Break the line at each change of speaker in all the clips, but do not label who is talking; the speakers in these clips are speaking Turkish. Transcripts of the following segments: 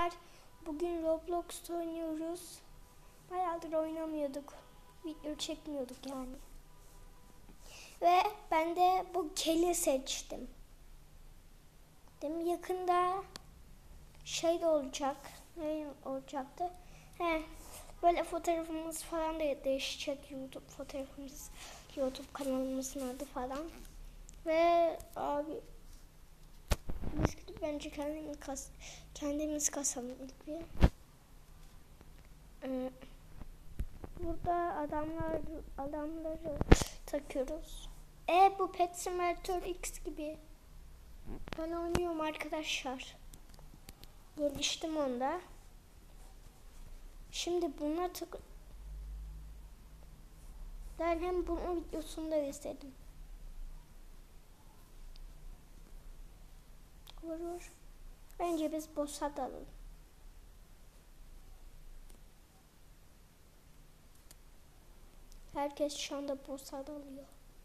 Arkadaşlar bugün Roblox oynuyoruz. Bayağıdır oynamıyorduk. Video çekmiyorduk yani. Ve ben de bu Kel'i seçtim. Demin yakında şey de olacak. Ne olacaktı? Böyle fotoğrafımız falan da değişecek. YouTube fotoğrafımız, YouTube kanalımızın adı falan. Ve abi biz gidip bence kendimiz kasalım ilk bir. Burada adamları takıyoruz. Bu Pet Simulator X gibi. Ben oynuyorum arkadaşlar. Geliştim onda. Şimdi buna ben hem bunun videosunu da istedim. Vurur. Bence biz boss'a dalalım. Herkes şu anda boss'a dalıyor.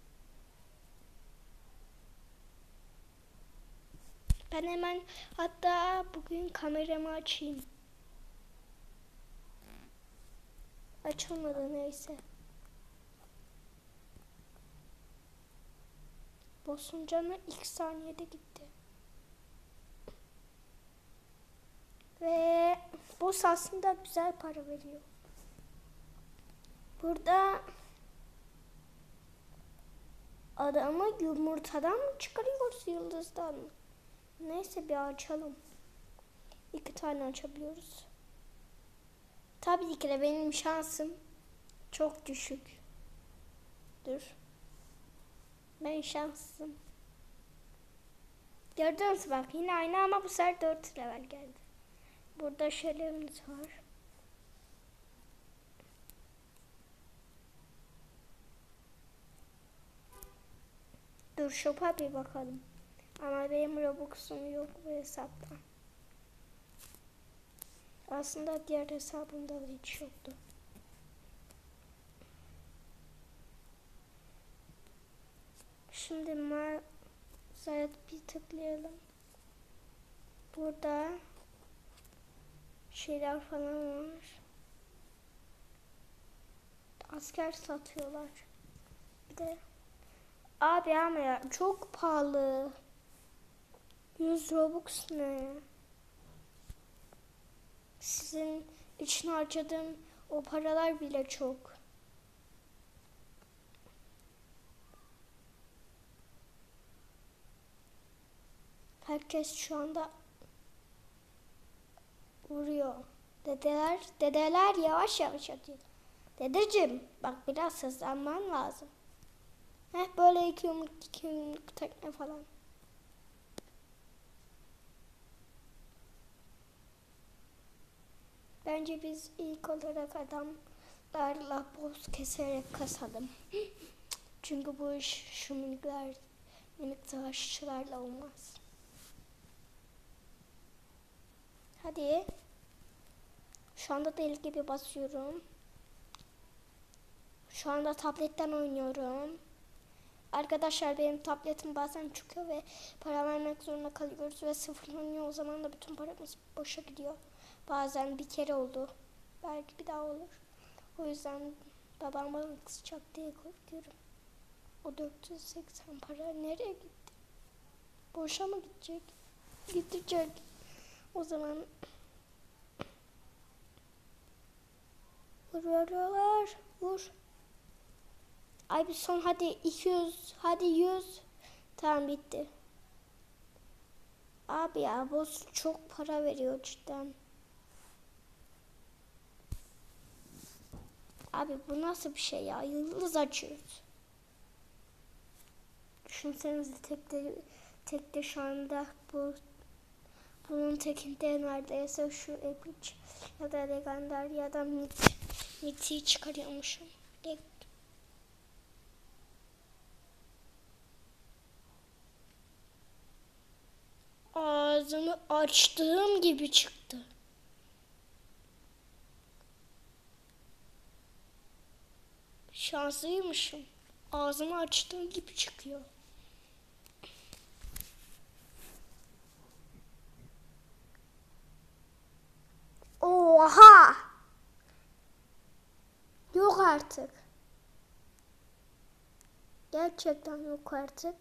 Ben hemen hatta bugün kameramı açayım. Açılmadı neyse. Boss'un canı ilk saniyede gitti. Ve boss aslında güzel para veriyor. Burada adamı yumurtadan mı çıkarıyoruz, yıldızdan mı? Neyse bir açalım. 2 tane açabiliyoruz. Tabii ki de benim şansım çok düşük. Dur. Ben şanslıyım. Gördünüz bak yine aynı ama bu sefer 4 level geldi. Burada şeylerimiz var. Dur shop'a bir bakalım. Ama benim Robux'um yok bu hesapta. Aslında diğer hesabımda da hiç yoktu. Şimdi mağazaya bir tıklayalım. Burada şeyler falan var. Asker satıyorlar. Bir de abi ama ya çok pahalı. 100 Robux ne? Sizin için harcadığım o paralar bile çok. Herkes şu anda vuruyor. Dedeler yavaş yavaş atıyor. Dedeciğim bak biraz hızlanman lazım. Böyle 2 yumruk tekme falan. Bence biz ilk olarak adamlarla boss keserek kasalım. Çünkü bu iş şu minik savaşçılarla olmaz. Hadi. Şu anda deli gibi basıyorum. Şu anda tabletten oynuyorum. Arkadaşlar benim tabletim bazen çıkıyor ve para vermek zorunda kalıyoruz ve sıfırlanıyor. O zaman da bütün paramız boşa gidiyor. Bazen bir kere oldu. Belki bir daha olur. O yüzden babam bana kızacak diye korkuyorum. O 480 para nereye gitti? Boşa mı gidecek? Gidecek. O zaman vuruyorlar. Vur. Ay bir son hadi 200. Hadi 100. Tamam bitti. Abi ya boss çok para veriyor cidden. Abi bu nasıl bir şey ya? Yıldız açıyoruz. Düşünsenize tekte şu anda bunun tekinde neredeyse şu epic ya da legendar ya da miti çıkarıyormuşum. Ağzımı açtığım gibi çıktı. Şanslıymışım. Ağzımı açtığım gibi çıkıyor. artık. Gerçekten yok artık.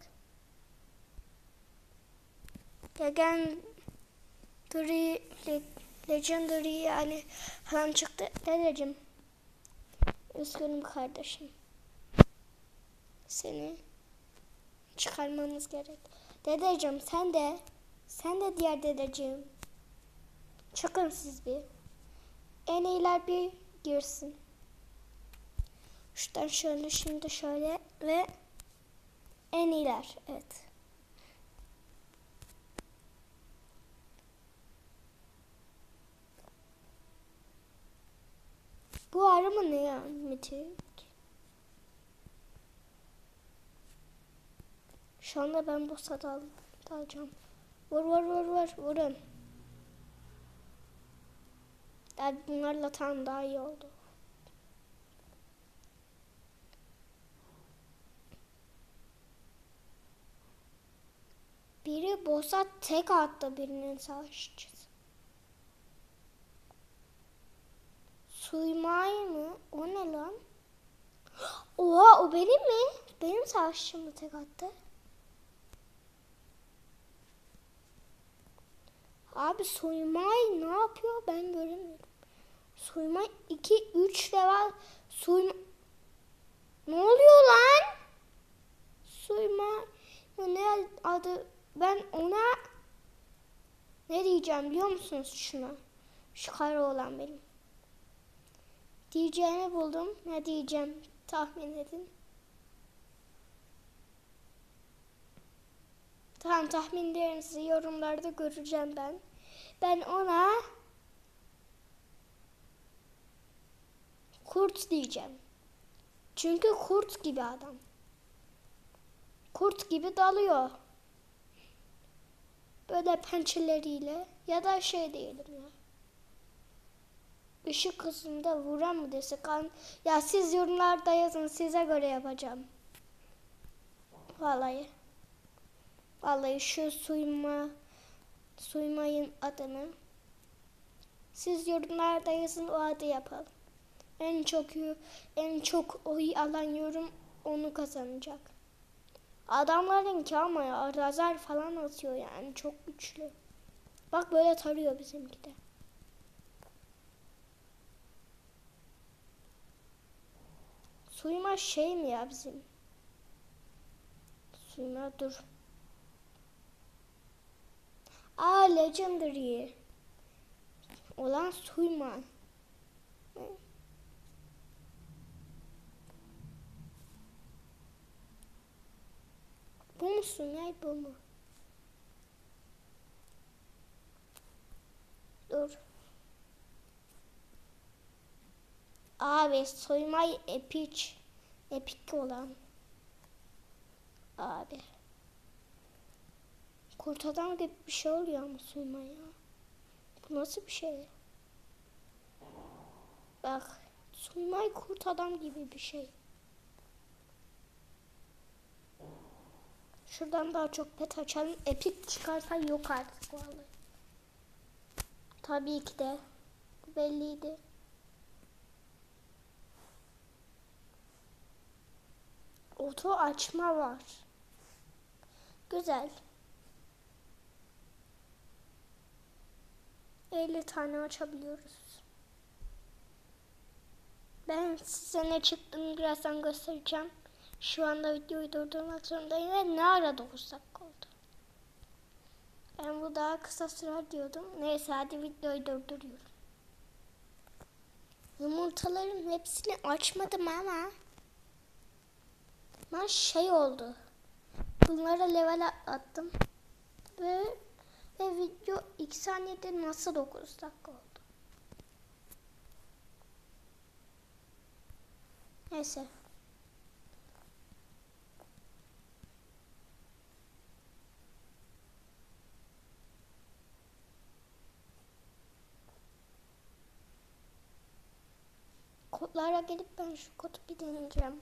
Legendary yani falan çıktı. Dedeciğim. Üzgünüm kardeşim. Seni çıkarmamız gerek. Dedeciğim sen de. Sen de diğer dedeciğim. Çıkın siz bir. En iyiler bir girsin. Şuradan şöyle şimdi şöyle ve en iyiler. Evet. Bu arı mı ne ya? Mitik. Şu anda ben bu sada alacağım. Vurun. Yani bunlarla tam daha iyi oldu. Biri boss'a tek attı birinin savaşçısı. Suymay mı? O ne lan? Oha o benim mi? Benim savaşçım mı tek attı? Abi Suymay ne yapıyor ben göremiyorum. Suymay 2-3 level ne oluyor lan? Suymay ne adı ben ona ne diyeceğim biliyor musunuz şuna? Şu kara olan benim. Diyeceğimi buldum. Ne diyeceğim? Tahmin edin. Tamam tahminlerinizi yorumlarda göreceğim ben. Ben ona kurt diyeceğim. Çünkü kurt gibi adam. Kurt gibi dalıyor. Böyle pençeleriyle ya da şey diyelim ya. Işık hızında vuran mı desek? Ya siz yorumlarda yazın size göre yapacağım. Vallahi şu suymayın adını. Siz yorumlarda yazın o adı yapalım. En çok oy alan yorum onu kazanacak. Adamlarınki ama ya lazer falan atıyor yani çok güçlü. Bak böyle tarıyor bizimki de. Suyma şey mi ya bizim? Suyma dur. Legendary. Olan suyma. Bu musun ya bu mu? Dur. Abi soymay epik olan. Abi. Kurt adam gibi bir şey oluyor ama soymay ya. Bu nasıl bir şey? Bak. Soymay kurt adam gibi bir şey. Şuradan daha çok pet açalım. Epik çıkarsa yok artık vallahi. Tabii ki de. Bu belliydi. Oto açma var. Güzel. 50 tane açabiliyoruz. Ben size ne çıktığını birazdan göstereceğim. Şu anda videoyu durdurmak zorundayım ve ne ara 9 dakika oldu. Ben bu daha kısa sürer diyordum. Neyse hadi videoyu durduruyorum. Yumurtaların hepsini açmadım ama şey oldu. Bunlara level attım. Ve video 2 saniyede nasıl 9 dakika oldu. Neyse. Kodlara gelip ben şu kodu bir deneyeceğim.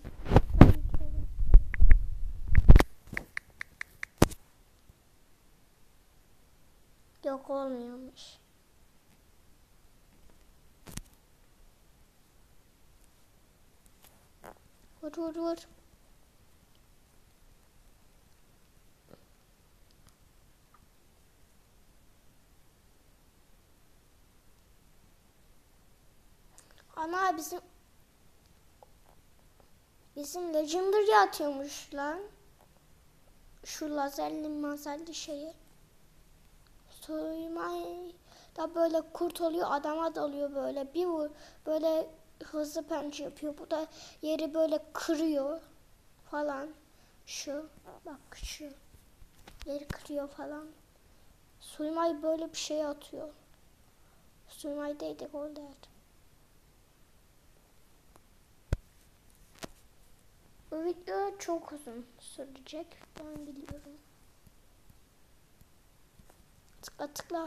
Yok olmuyormuş. Vur vur vur. Ana bizim Legendary atıyormuş lan. Şu lazerli şeyi. Soymay da böyle kurt oluyor, adama dalıyor böyle. Bir vur böyle hızlı pençe yapıyor. Bu da yeri böyle kırıyor falan. Şu bak şu yeri kırıyor falan. Suymay böyle bir şey atıyor. Suymay'daydı orada. Bu video çok uzun sürecek. Ben biliyorum. Tıkla tıkla.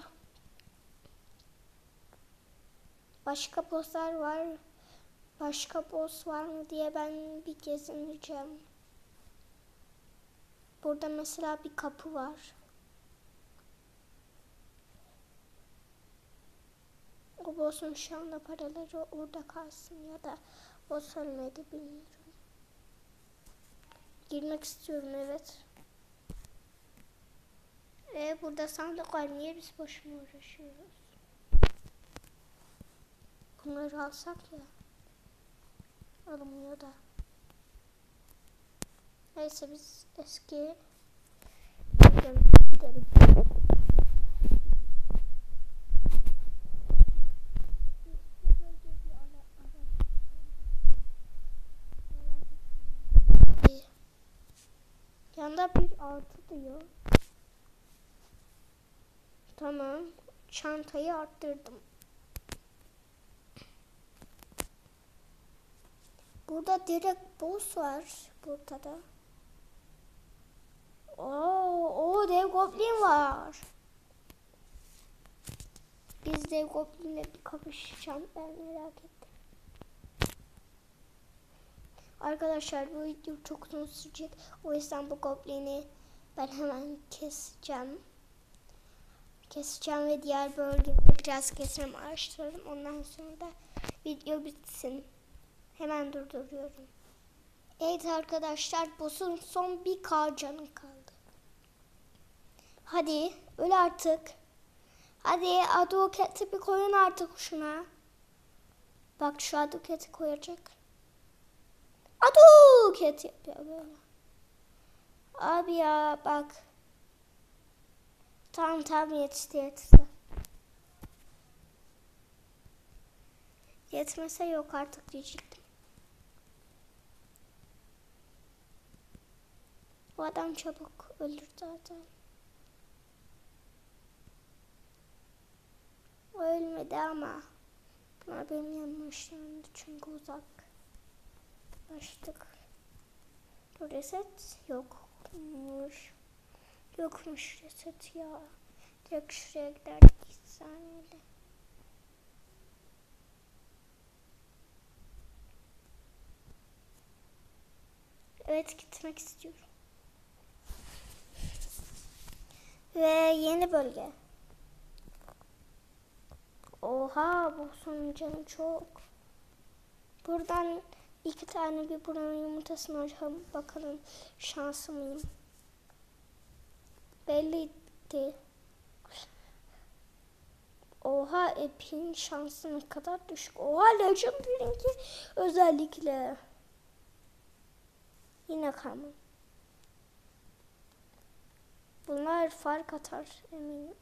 Başka bosslar var. Başka boss var mı diye ben bir gezineceğim. Burada mesela bir kapı var. O boss'un şu anda paraları orada kalsın ya da boss ölmedi bilmiyorum. Girmek istiyorum evet. Burada sandık var. Niye biz boşuna uğraşıyoruz? Bunları alsak ya. Alınmıyor da. Neyse biz eski gidelim. Yanda bir artı diyor. Tamam. Çantayı arttırdım. Burada direkt boss var. Burada da. Oo, dev goblin var. Biz dev goblinle bir kapışacağım. Ben merak ettim. Arkadaşlar bu video çok uzun sürecek. O yüzden bu goblini ben hemen keseceğim. Keseceğim ve diğer bölgeleri biraz keserim, araştırırım. Ondan sonra da video bitsin. Hemen durduruyorum. Evet arkadaşlar, boss'un son bir canı kaldı. Hadi öl artık. Hadi advoketi bir koyun artık şuna. Bak şu advoketi koyacak. Advoket yapıyor böyle. Abi ya bak. Tamam yetişti. Yetmese yok artık diyecektim. Bu adam çabuk ölür zaten. O ölmedi ama. Bunlar benim yanlışlarımdı çünkü uzak. Başlık. Reset yokmuş. Yokmuş reset ya. Direkt şuraya giderdik 2 saniyede. Evet gitmek istiyorum. Ve yeni bölge. Oha bu son canı çok. Buradan 2 tane bir buranın yumurtasını alacağım. Bakalım şanslı mıyım? Belliydi. Oha Epic'in şansı ne kadar düşük. Oha Legendary'inki özellikle. Yine kalmam. Bunlar fark atar eminim.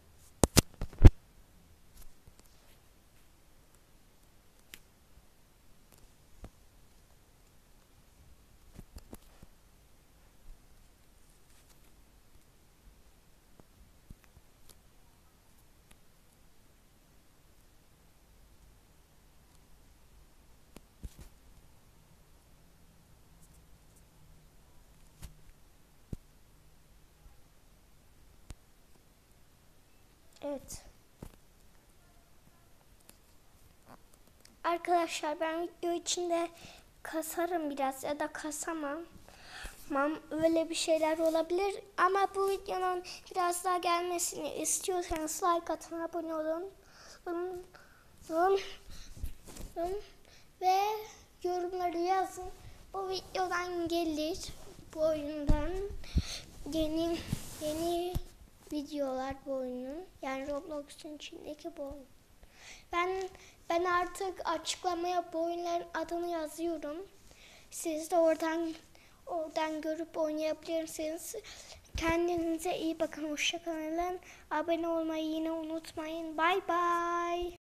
Evet. Arkadaşlar ben video içinde kasarım biraz ya da kasamam. Öyle bir şeyler olabilir ama bu videonun biraz daha gelmesini istiyorsanız like atın, abone olun. Ve yorumları yazın. bu videodan gelir. Bu oyundan yeni videolar bu oyunun. Yani Roblox'un içindeki bu oyun. Ben artık açıklamaya bu oyunların adını yazıyorum. Siz de oradan görüp oynayabilirsiniz. Kendinize iyi bakın. Hoşça kalın. Abone olmayı yine unutmayın. Bye bye.